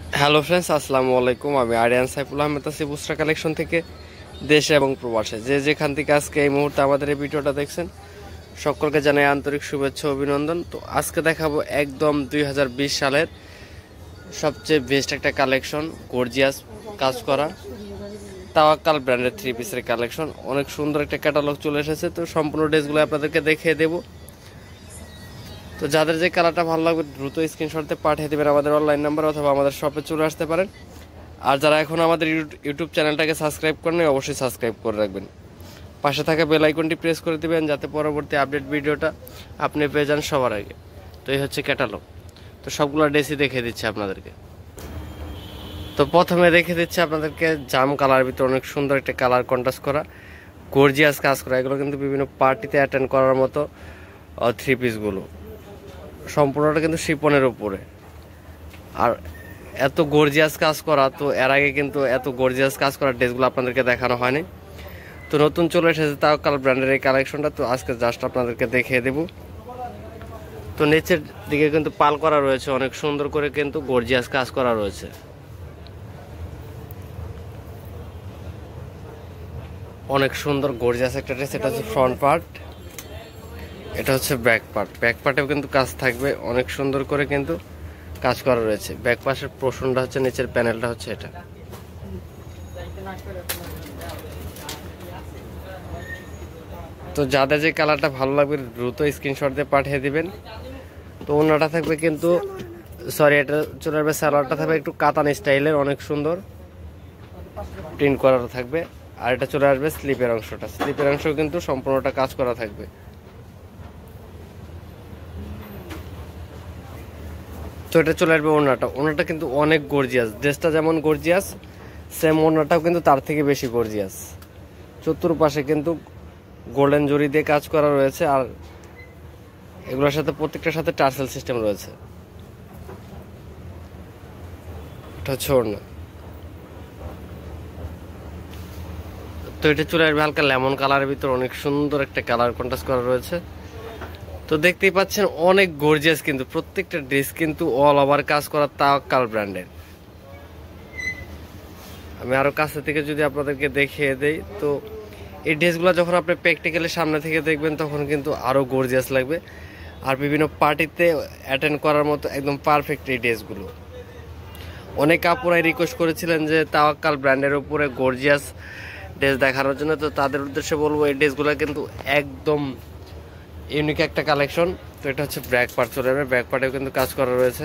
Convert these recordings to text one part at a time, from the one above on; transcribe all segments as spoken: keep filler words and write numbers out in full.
Hello friends, আসসালামু আলাইকুম। আমি আরিয়ান সাইফুল আহমেদ আছি বুসরা কালেকশন থেকে, দেশে এবং প্রবাসে যে যেখান থেকে আজকে এই মুহূর্তে আমাদের এই ভিডিওটা দেখছেন, সকলকে জানাই আন্তরিক শুভেচ্ছা অভিনন্দন। তো আজকে দেখাবো একদম দুই হাজার বিশ সালের সবচেয়ে বেস্ট একটা কালেকশন, গর্জিয়াস কাজ করা তাওয়াক্কাল ব্র্যান্ডের থ্রি পিসের কালেকশন। অনেক সুন্দর একটা ক্যাটালগ চলে এসেছে, তো সম্পূর্ণ ড্রেসগুলো আপনাদেরকে দেখিয়ে দেবো। তো যাদের যে কালারটা ভালো লাগবে দ্রুত স্ক্রিনশটে পাঠিয়ে দেবেন আমাদের অনলাইন নাম্বার, অথবা আমাদের শপে চলে আসতে পারেন। আর যারা এখন আমাদের ইউটিউব চ্যানেলটাকে সাবস্ক্রাইব করেন, অবশ্যই সাবস্ক্রাইব করে রাখবেন। পাশে থাকা বেল আইকনটি প্রেস করে দেবেন, যাতে পরবর্তী আপডেট ভিডিওটা আপনি পেয়ে যান সবার আগে। তো এই হচ্ছে ক্যাটালগ। তো সবগুলো ড্রেসই দেখিয়ে দিচ্ছি আপনাদেরকে। তো প্রথমে দেখে দিচ্ছি আপনাদেরকে জাম কালার ভিতরে অনেক সুন্দর একটা কালার কন্ট্রাস্ট করা গর্জিয়াস কাজ করা। এগুলো কিন্তু বিভিন্ন পার্টিতে অ্যাটেন্ড করার মতো থ্রি পিসগুলো, সম্পূর্ণটা কিন্তু শিপনের উপরে। আর এত গর্জিয়াস কাজ করা, তো এর আগে কিন্তু এত গর্জিয়াস কাজ করা ড্রেসগুলো আপনাদেরকে দেখানো হয়নি। তো নতুন চলে এসেছে তাওয়াক্কাল ব্র্যান্ডের এই কালেকশনটা, তো আজকে জাস্ট আপনাদেরকে দেখিয়ে দেব। তো নিচের দিকে কিন্তু পাল করা রয়েছে, অনেক সুন্দর করে কিন্তু গর্জিয়াস কাজ করা রয়েছে। অনেক সুন্দর গর্জিয়াস একটা ড্রেস। এটা হচ্ছে ফ্রন্ট পার্ট, এটা হচ্ছে ব্যাক পার্ট। ব্যাক পার্টেও কিন্তু কাজ থাকবে, অনেক সুন্দর করে কিন্তু কাজ করা রয়েছে। ব্যাক পাশের পোর্শনটা হচ্ছে, নিচের প্যানেলটা হচ্ছে এটা। তো যাদের যে কালারটা ভালো লাগবে দ্রুত স্ক্রিনশট দিয়ে পাঠিয়ে দিবেন। তো ওনাটা থাকবে কিন্তু, সরি এটা চলে আসবে, সালোয়ারটা থাকবে একটু কাতান স্টাইলের, অনেক সুন্দর প্রিন্ট করা থাকবে। আর এটা চলে আসবে স্লিপের অংশটা, স্লিপের অংশ কিন্তু সম্পূর্ণটা কাজ করা থাকবে। তো এটা চলে আসবে ওড়নাটা। ওড়নাটা কিন্তু অনেক গর্জিয়াস, ড্রেসটা যেমন গর্জিয়াস সেম ওড়নাটাও কিন্তু তার থেকে বেশি গর্জিয়াস। চতুর্পাশে কিন্তু গোল্ডেন জরি দিয়ে কাজ করা রয়েছে, আর এগুলোর সাথে প্রত্যেকটার সাথে টার্সেল সিস্টেম রয়েছে। এটা হচ্ছে ওড়না। তো এটা চলে আসবে হালকা লেমন কালারের ভিতর, অনেক সুন্দর একটা কালার কন্ট্রাস্ট করা রয়েছে। তো দেখতেই পাচ্ছেন অনেক গর্জিয়াস, কিন্তু প্রত্যেকটা ড্রেস কিন্তু অল ওভার কাজ করা তাওয়াক্কাল ব্র্যান্ডের। আমি আরো কাছে থেকে যদি আপনাদেরকে দেখিয়ে দেই, তো এই ড্রেসগুলো যখন আপনি প্র্যাকটিক্যালি সামনে থেকে দেখবেন তখন কিন্তু আরো গর্জিয়াস লাগবে। আর বিভিন্ন পার্টিতে অ্যাটেন্ড করার মতো একদম পারফেক্ট এই ড্রেসগুলো। অনেক আপুরাই রিকোয়েস্ট করেছিলেন যে তাওয়াক্কাল ব্র্যান্ডের উপরে গর্জিয়াস ড্রেস দেখানোর জন্য, তো তাদের উদ্দেশ্যে বলবো এই ড্রেসগুলো কিন্তু একদম ইউনিক একটা কালেকশন। তো এটা হচ্ছে ব্যাক পার্ট চলে যাবে, ব্যাক পার্টেও কিন্তু কাজ করা রয়েছে।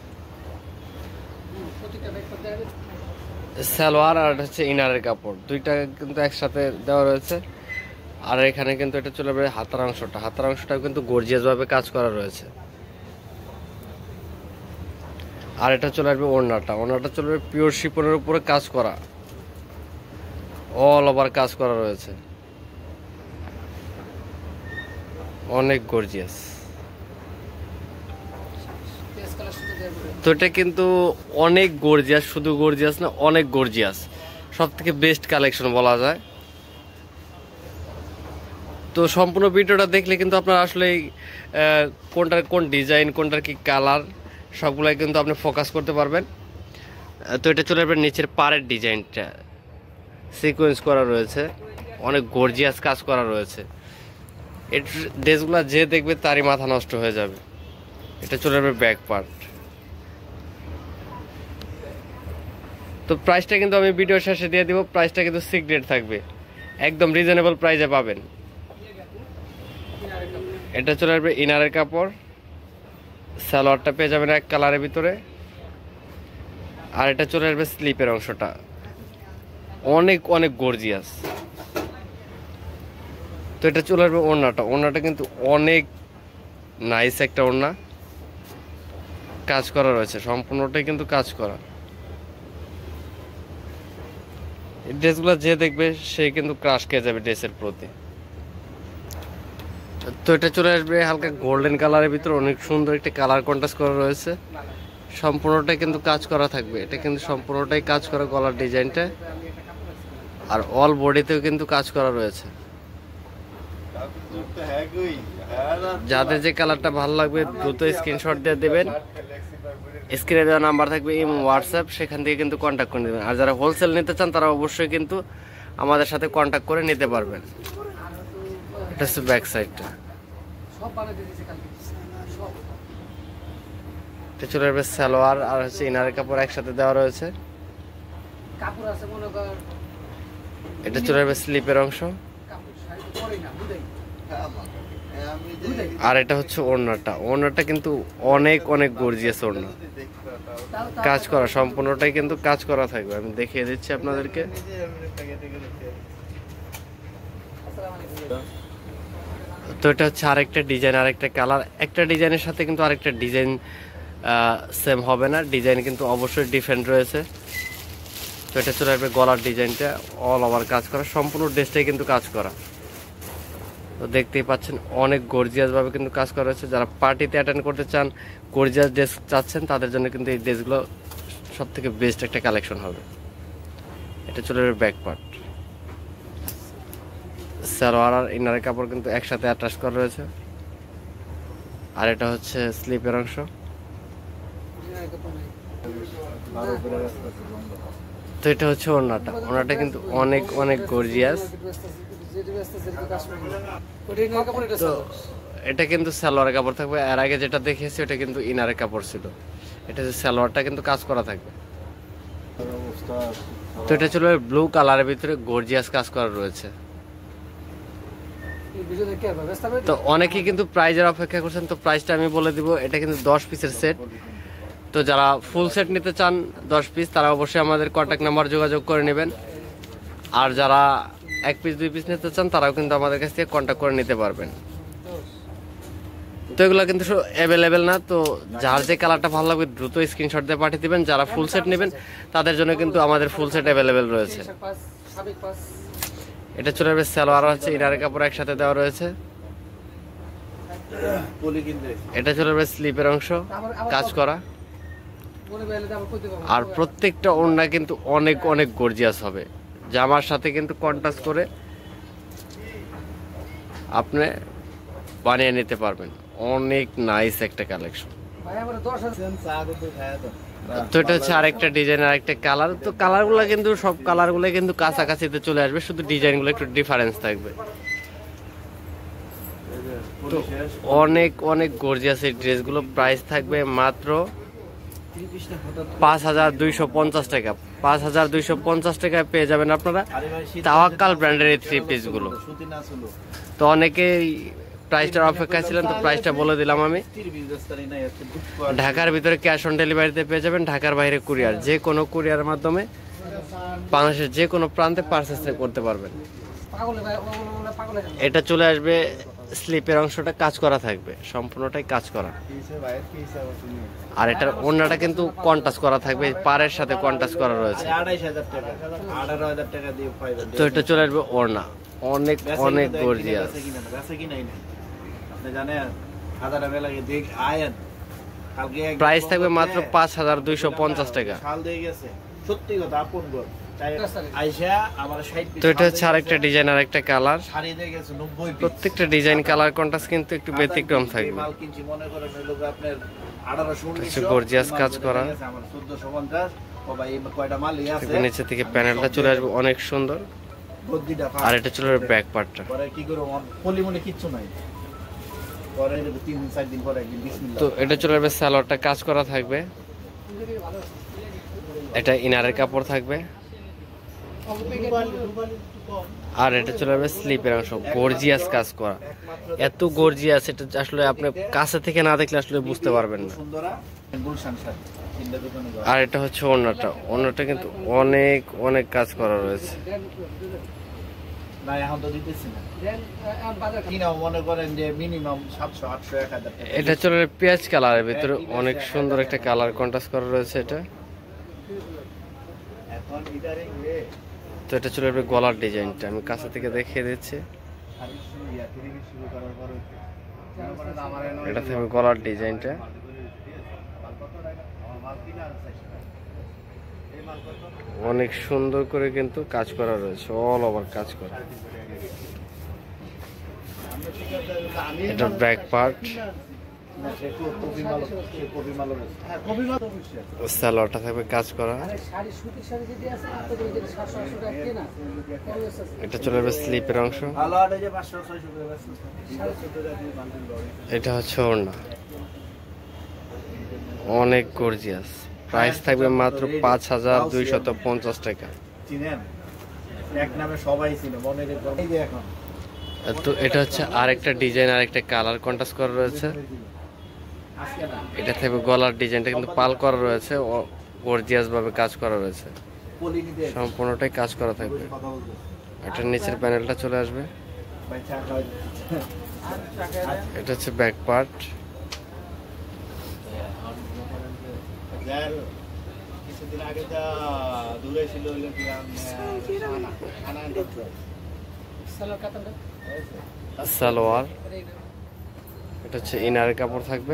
সালোয়ার আর হচ্ছে ইনারের কাপড় দুইটা কিন্তু একসাথে দেওয়া রয়েছে। আর এখানে কিন্তু এটা চলে যাবে হাতার অংশটা, হাতার অংশটাও কিন্তু গর্জিয়াস ভাবে কাজ করা রয়েছে। আর এটা চলে আসবে ওড়নাটা, ওড়নাটা চলে যাবে পিওর শিপনের উপরে কাজ করা, অল ওভার কাজ করা রয়েছে, অনেক গর্জিয়াস। তো এটা কিন্তু অনেক গর্জিয়াস, শুধু গর্জিয়াস না, অনেক গর্জিয়াস, সব থেকে বেস্ট কালেকশন বলা যায়। তো সম্পূর্ণ ভিডিওটা দেখলে কিন্তু আপনারা আসলে কোনটার কোন ডিজাইন, কোনটার কি কালার, সবগুলাই কিন্তু আপনি ফোকাস করতে পারবেন। তো এটা চলে যাবে নিচের পাড়ের ডিজাইনটা সিকোয়েন্স করা রয়েছে, অনেক গর্জিয়াস কাজ করা রয়েছে। এই ড্রেসগুলো যে দেখবে তারই মাথা নষ্ট হয়ে যাবে। এটা চলে যাবে ব্যাক পার্ট। তো প্রাইসটা কিন্তু আমি ভিডিও শেষে দিয়ে দিব, প্রাইসটা কিন্তু সিক্রেট থাকবে, একদম রিজনেবল প্রাইসে পাবেন। এটা চলে আসবে ইনারের কাপড়, সালোয়ারটা পেয়ে যাবেন এক কালারের ভিতরে। আর এটা চলে আসবে স্লিপের অংশটা, অনেক অনেক গর্জিয়াস। তো এটা চলে আসবে ওড়নাটা, ওড়নাটা কিন্তু অনেক নাইস একটা ওড়না, কাজ করা রয়েছে, সম্পূর্ণটাই কিন্তু কাজ করা। এই ড্রেসগুলো যে দেখবে সে কিন্তু ক্রাশ খেয়ে যাবে ড্রেসের প্রতি। তো এটা চলে আসবে হালকা গোল্ডেন কালারের ভিতরে, অনেক সুন্দর একটা কালার কন্ট্রাস্ট করা রয়েছে, সম্পূর্ণটাই কিন্তু কাজ করা থাকবে। এটা কিন্তু সম্পূর্ণটাই কাজ করা গলার ডিজাইনটা, আর অল বডিতেও কিন্তু কাজ করা রয়েছে। যাদের যে কালারটা ভালো লাগবে দ্রুত স্ক্রিনশট দিয়ে দেবেন, স্ক্রিনে দেওয়া নাম্বার থাকবে ইমো হোয়াটসঅ্যাপ, সেখান থেকে কিন্তু কন্ট্যাক্ট করে নেবেন। আর যারা হোলসেল নিতে চান তারা অবশ্যই কিন্তু আমাদের সাথে কন্ট্যাক্ট করে নিতে পারবেন। এটা হচ্ছে ব্যাক সাইডটা। এটা চলে আসবে সালোয়ার আর হচ্ছে ইনারের কাপড় একসাথে দেওয়া রয়েছে। এটা চলে আসবে স্লিপের অংশ। আর এটা হচ্ছে ওড়নাটা। ওড়নাটা কিন্তু অনেক অনেক গর্জিয়াস ওড়না, কাজ করা, সম্পূর্ণটাই কিন্তু কাজ করা থাকবে। আমি দেখিয়ে দিচ্ছি আপনাদেরকে। তো এটা হচ্ছে আরেকটা ডিজাইন, আরেকটা কালার। একটা ডিজাইনের সাথে কিন্তু আরেকটা ডিজাইন সেম হবে না, ডিজাইন কিন্তু অবশ্যই ডিফারেন্ট রয়েছে। তো এটা চলে আসবে গলার ডিজাইনটা, অল ওভার কাজ করা, সম্পূর্ণ ড্রেসটাই কিন্তু কাজ করা। তো দেখতেই পাচ্ছেন অনেক গর্জিয়াস ভাবে কিন্তু কাজ করা হয়েছে। যারা পার্টিতে অ্যাটেন্ড করতে চান, গর্জিয়াস ড্রেস চাচ্ছেন, তাদের জন্য কিন্তু এই ড্রেসগুলো সব থেকে বেস্ট একটা কালেকশন হবে। এটা চলে আসবে ব্যাক পার্ট। সালোয়ার আর ইনারের কাপড় কিন্তু একসাথে অ্যাটাচ করা রয়েছে। আর এটা হচ্ছে স্লিপের অংশ। তো এটা হচ্ছে ওড়নাটা। ওড়নাটা কিন্তু অনেক অনেক গর্জিয়াস। তো এটা কিন্তু সালোয়ারের কাপড় থাকবে। এর আগে যেটা দেখিয়েছি ওটা কিন্তু ইনারের কাপড় ছিল। এটা যে সালোয়ারটা কিন্তু কাজ করা থাকবে। তো এটা ছিল ব্লু কালারের ভিতরে গর্জিয়াস কাজ করা রয়েছে। তো অনেকেই কিন্তু প্রাইজের অপেক্ষা করছেন, তো প্রাইসটা আমি বলে দিব। এটা কিন্তু দশ পিসের সেট। তো যারা ফুল সেট নিতে চান দশ পিস, তারা অবশ্যই আমাদের কন্ট্যাক্ট নাম্বার যোগাযোগ করে নেবেন। আর যারা এক পিস দুই পিস নিতে চান তারাও কিন্তু আমাদের কাছ থেকে কন্ট্যাক্ট করে নিতে পারবেন। তো এগুলো কিন্তু অ্যাভেলেবেল না। তো যার যে কালারটা ভালো লাগবে দ্রুত স্ক্রিনশট দিয়ে পাঠিয়ে দিবেন। যারা ফুল সেট নেবেন তাদের জন্য কিন্তু আমাদের ফুল সেট অ্যাভেলেবেল রয়েছে। এটা চলে আসবে সালোয়ার হচ্ছে ইনারের কাপড় একসাথে দেওয়া রয়েছে। এটা চলে আসবে স্লিপের অংশ, কাজ করা। আর প্রত্যেকটা ওড়না কিন্তু অনেক অনেক গর্জিয়াস হবে। জামার সাথে কিন্তু কন্ট্রাস্ট করে আপনি বানিয়ে নিতে পারবেন। অনেক নাইস একটা কালেকশন। তো এটা হচ্ছে আরেকটা ডিজাইন, আরেকটা কালার। তো কালারগুলো কিন্তু সব কালারগুলো কিন্তু কাছাকাছিতে চলে আসবে, শুধু ডিজাইনগুলো একটু ডিফারেন্স থাকবে। তো অনেক অনেক গর্জিয়াস এই ড্রেসগুলো। প্রাইস থাকবে মাত্র পাঁচ হাজার দুইশো পঞ্চাশ টাকা। পাঁচ হাজার দুইশো পঞ্চাশ টাকায় পেয়ে যাবেন আপনারা তাওয়াক্কাল ব্র্যান্ডের এই থ্রি পিসগুলো। তো অনেকেই প্রাইসটার অপেক্ষায় ছিলেন, তো প্রাইসটা বলে দিলাম আমি। ঢাকার ভিতরে ক্যাশ অন ডেলিভারিতে পেয়ে যাবেন, ঢাকার বাইরে কুরিয়ার, যে কোনো কুরিয়ারের মাধ্যমে বাংলাদেশের যে কোনো প্রান্তে পারচেস করতে পারবেন। এটা চলে আসবে স্লিপের অংশটা কাজ করা থাকবে, সম্পূর্ণটাই কাজ করা। আর এটার ওড়নাটা কিন্তু কন্ট্রাস্ট করা থাকবে, পাড়ের সাথে কন্ট্রাস্ট করা রয়েছে। তো এটা চলে আসবে ওড়না, অনেক অনেক গর্জিয়াস। প্রাইস থাকবে মাত্র পাঁচ হাজার দুইশো পঞ্চাশ টাকা। তো এটা হচ্ছে আরেকটা ডিজাইন, আরেকটা কালার। প্রত্যেকটা ডিজাইন কালার কন্ট্রাস্ট কিন্তু একটু ব্যতিক্রম থাকবে। গর্জিয়াস কাজ করা। নিচে থেকে প্যানেলটা চলে আসবে অনেক সুন্দর। আর এটা চলে আসবে ব্যাক পার্টটা। তো এটা চলে আসবে সালোয়ারটা কাজ করা থাকবে। এটা ইনারের কাপড় থাকবে। আর এটা চলে আসবে স্লিপের অংশ, গর্জিয়াস কাজ করা। এত গর্জিয়াস, এটা আসলে আপনি কাছে থেকে না দেখলে আসলে বুঝতে পারবেন না। আর এটা হচ্ছে ওড়নাটা। ওড়নাটা কিন্তু অনেক অনেক কাজ করা রয়েছে। এটা চলে পেঁয়াজ কালারের ভিতরে অনেক সুন্দর একটা কালার কন্ট্রাস্ট করা রয়েছে। এটা তো এটা চলে আসবে গলার ডিজাইনটা, আমি কাছে থেকে দেখিয়ে দিচ্ছি। এটা থাকবে গলার ডিজাইনটা। অনেক সুন্দর করে কিন্তু কাজ করা রয়েছে, অল ওভার কাজ করা। এটা ব্যাক পার্ট। সালোয়ারটা থাকবে কাজ করা। এটা চলে যাবে স্লিপের অংশ। এটা হচ্ছে ওড়না, অনেক গর্জিয়াস। প্রাইস থাকবে মাত্র পাঁচ হাজার দুইশত পঞ্চাশ টাকা। তো এটা হচ্ছে আরেকটা ডিজাইন, আরেকটা কালার কন্ট্রাস্ট করা রয়েছে। এটা থাকবে গলার ডিজাইনটা কিন্তু পাল করা রয়েছে, গর্জিয়াস ভাবে কাজ করা রয়েছে, সম্পূর্ণটাই কাজ করা থাকবে। এটা নিচের প্যানেলটা চলে আসবে। এটা হচ্ছে ব্যাক পার্ট। সালোয়ার, এটা হচ্ছে ইনারের কাপড় থাকবে।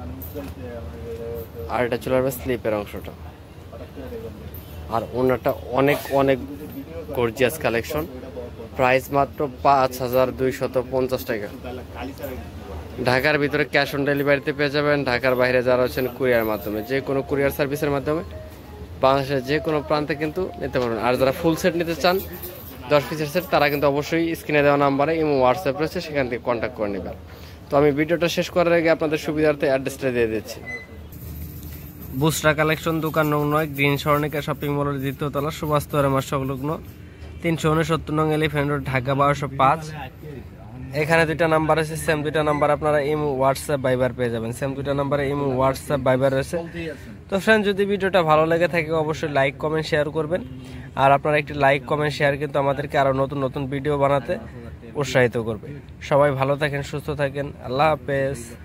আর এটা চলে আসবে স্লিপের অংশটা। আর ওনাটা অনেক অনেক গর্জিয়াস কালেকশন। প্রাইস মাত্র পাঁচ হাজার দুইশত পঞ্চাশ টাকা। ঢাকার ভিতরে ক্যাশ অন ডেলিভারিতে পেয়ে যাবেন। ঢাকার বাইরে যারা আছেন কুরিয়ার মাধ্যমে, যে কোনো কুরিয়ার সার্ভিসের মাধ্যমে বাংলাদেশের যে কোনো প্রান্তে কিন্তু নিতে পারবেন। আর যারা ফুল সেট নিতে চান, দশ পিসের সেট, তারা কিন্তু অবশ্যই স্ক্রিনে দেওয়া নাম্বারে ইমো হোয়াটসঅ্যাপ রয়েছে, সেখান থেকে কন্ট্যাক্ট করে নেবেন। তো আমি ভিডিওটা শেষ করার আগে আপনাদের সুবিধার্থে অ্যাড্রেসটা দিয়ে দিচ্ছি। বুসরা কালেকশন, দোকান নং নয়, গ্রিন স্বর্ণিকা শপিং মলের দ্বিতীয় তলা, সুভাষতলা মাস সংলগ্ন, তিনশো উনসত্তর নং এলিফ্যান্ট রোড, ঢাকা বারোশো পাঁচ। এখানে দুইটা নাম্বার আছে, সেম দুইটা নাম্বার আপনারা ইমো হোয়াটসঅ্যাপ ভাইবার পেয়ে যাবেন। সেম দুইটা নাম্বারে ইমো হোয়াটসঅ্যাপ ভাইবার রয়েছে। তো ফ্রেন্ড, যদি ভিডিওটা ভালো লেগে থাকে অবশ্যই লাইক কমেন্ট শেয়ার করবেন। আর আপনারা একটি লাইক কমেন্ট শেয়ার কিন্তু আমাদেরকে আরও নতুন নতুন ভিডিও বানাতে উৎসাহিত করবে। সবাই ভালো থাকেন, সুস্থ থাকেন, আল্লাহ হাফেজ।